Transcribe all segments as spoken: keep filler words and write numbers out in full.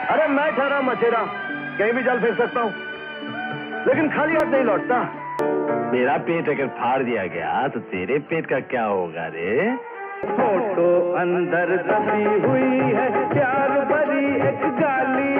अरे मैं ठहरा मचेरा, कहीं भी जाल फेंक सकता हूँ, लेकिन खाली हाथ नहीं लौटता। मेरा पेट अगर फाड़ दिया गया तो तेरे पेट का क्या होगा रे? फोटो अंदर दबी हुई है, प्यार भरी एक गाली।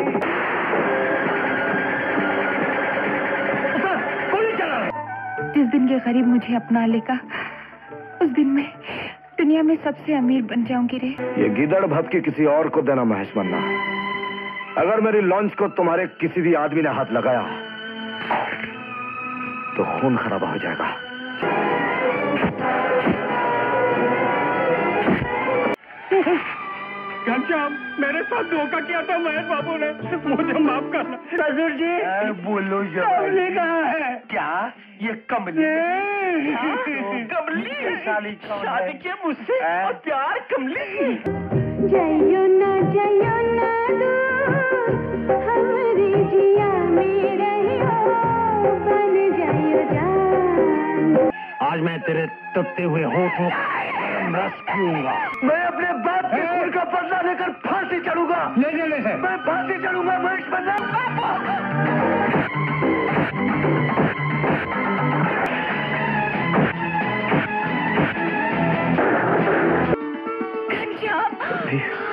गोली चला। जिस दिन के करीब मुझे अपना लेगा, उस दिन मैं दुनिया में सबसे अमीर बन जाऊंगी रे। ये गिदड़ भटकी किसी और को देना महेश मन्ना। अगर मेरी लॉन्च को तुम्हारे किसी भी आदमी ने हाथ लगाया तो खून खराबा हो जाएगा। घनश्याम, मेरे साथ धोखा किया था महेश बाबू ने, मुझे माफ करना। ससुर जी बोलो कमली कहाँ है? क्या ये कमली? कमली शादी किया मुझसे और प्यार कमली। जयो ना जयो ना दो हमारी जिया में रहियो, बन जायो जान। आज मैं तेरे तपते हुए होठों रस पीऊंगा। मैं अपने बाप के खून का बदला लेकर फांसी चढ़ूंगा। ले ले ले से। मैं फांसी चढ़ूंगा महेश मन्ना। घनश्याम